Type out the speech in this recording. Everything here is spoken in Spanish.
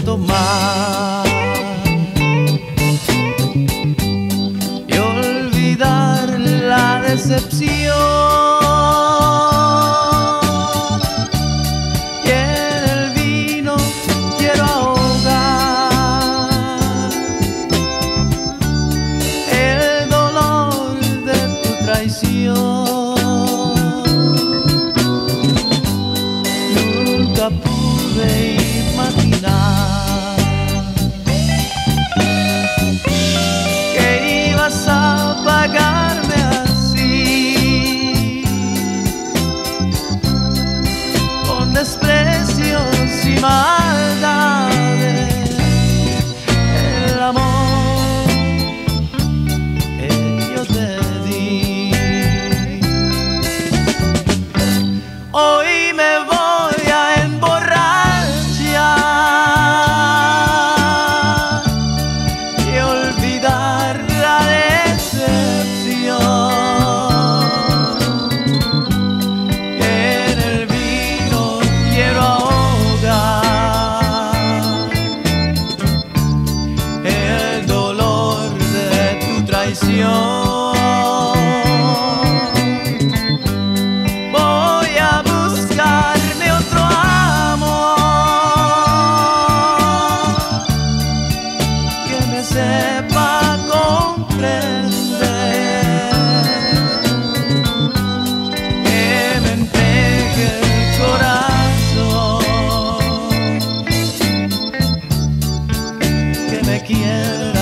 tomar y olvidar la decepción. Y en el vino quiero ahogar el dolor de tu traición. Nunca pude imaginar que ibas a pagarme así, con desprecios y maldades. El amor que yo te di, hoy me voy a emborrachar y olvidar la decepción. En el vino quiero ahogar el dolor de tu traición. Voy a buscarme otro amor que me sepa comprender, que me entregue el corazón, que me quiera